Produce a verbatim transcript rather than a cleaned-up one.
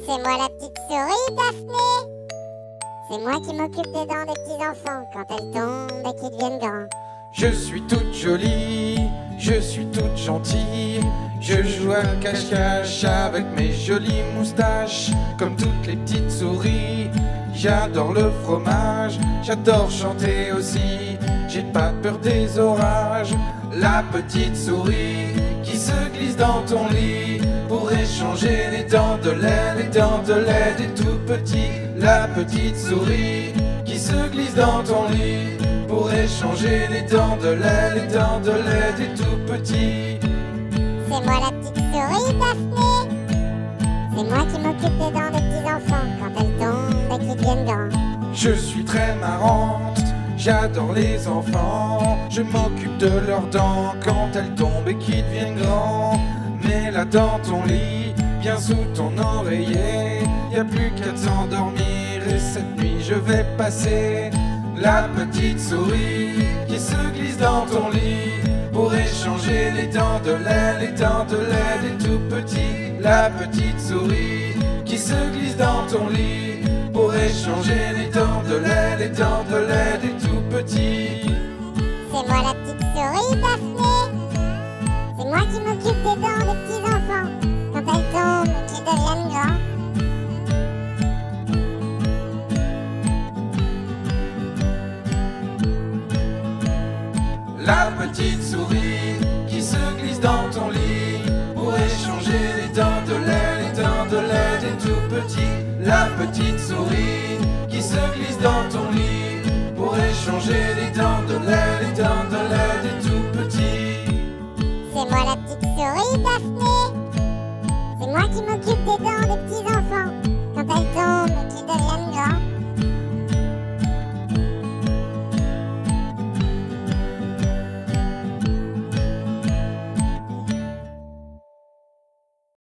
C'est moi la petite souris, Daphné. C'est moi qui m'occupe des dents des petits enfants quand elles tombent et qu'ils deviennent grands. Je suis toute jolie, je suis toute gentille. Je joue à cache-cache avec mes jolies moustaches. Comme toutes les petites souris, j'adore le fromage. J'adore chanter aussi, j'ai pas peur des orages. La petite souris qui se glisse dans ton lit pour échanger les dents de lait, les dents de lait des tout petits. La petite souris qui se glisse dans ton lit pour échanger les dents de lait, les dents de lait des tout petits. C'est moi la petite souris, Daphné. C'est moi qui m'occupe des dents des petits enfants quand elles tombent et qu'ils deviennent grands. Je suis très marrante, j'adore les enfants. Je m'occupe de leurs dents quand elles tombent et qu'ils deviennent grands. Mets-la dans ton lit, bien sous ton oreiller. Y a plus qu'à s'endormir et cette nuit je vais passer. La petite souris qui se glisse dans ton lit pour échanger les dents de lait, les dents de lait des tout petits. La petite souris qui se glisse dans ton lit pour échanger les dents de lait, les dents de lait des tout petits. C'est moi la petite souris, Daphné. C'est moi qui m'occupe des dents des petits enfants quand elles tombent et qu'ils deviennent grands. La petite souris qui se glisse dans ton lit pour échanger les dents de lait, les dents de lait des tout petits. La petite souris qui se glisse dans ton lit pour échanger les dents de lait, les dents de lait des tout petits. C'est moi la petite souris, Daphné. C'est moi qui m'occupe des dents des petits enfants quand elles tombent